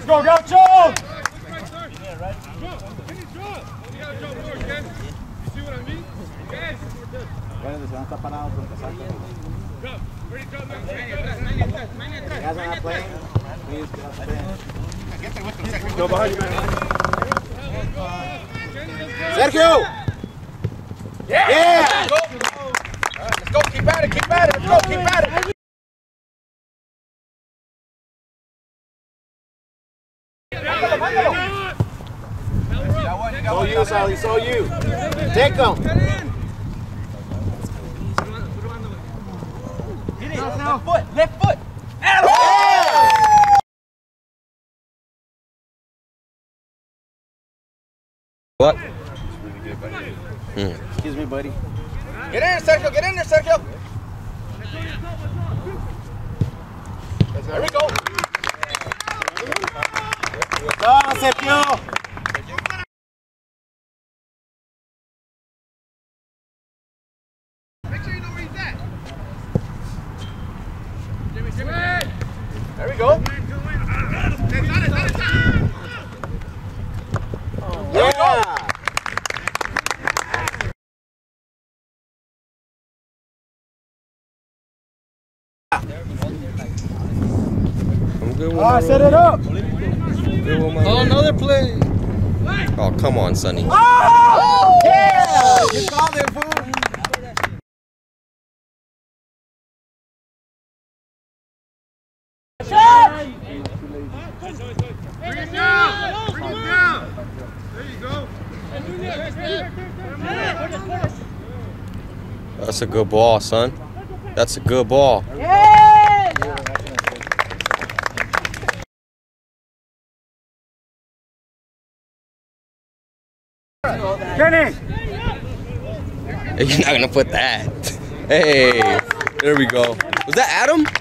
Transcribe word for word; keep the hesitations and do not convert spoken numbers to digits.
go, Gaucho! Yeah, right. Bueno, se van a estar parados porque saltan. You guys are not playing? Please get off the bench. Go behind you, man. Sergio! Yeah! Yeah! Let's go! All right, let's go, keep at it, keep at it, let's go, keep at it! So you, Sally, so you. Take them. Left foot, left foot! Yeah! What? Mm. Excuse me, buddy. Get in there, Sergio, get in there, Sergio! There we go! Go, Sergio! Make sure you know where he's at. There we go! Yeah! I'm good with All right, my set it up! Good with my Oh, another play. Oh, come on, Sonny. Oh! Yeah! You called it, fool! Bring it down. Bring it down. There you go. That's a good ball, son. That's a good ball. Kenny! You're not gonna put that. Hey, there we go. Was that Adam?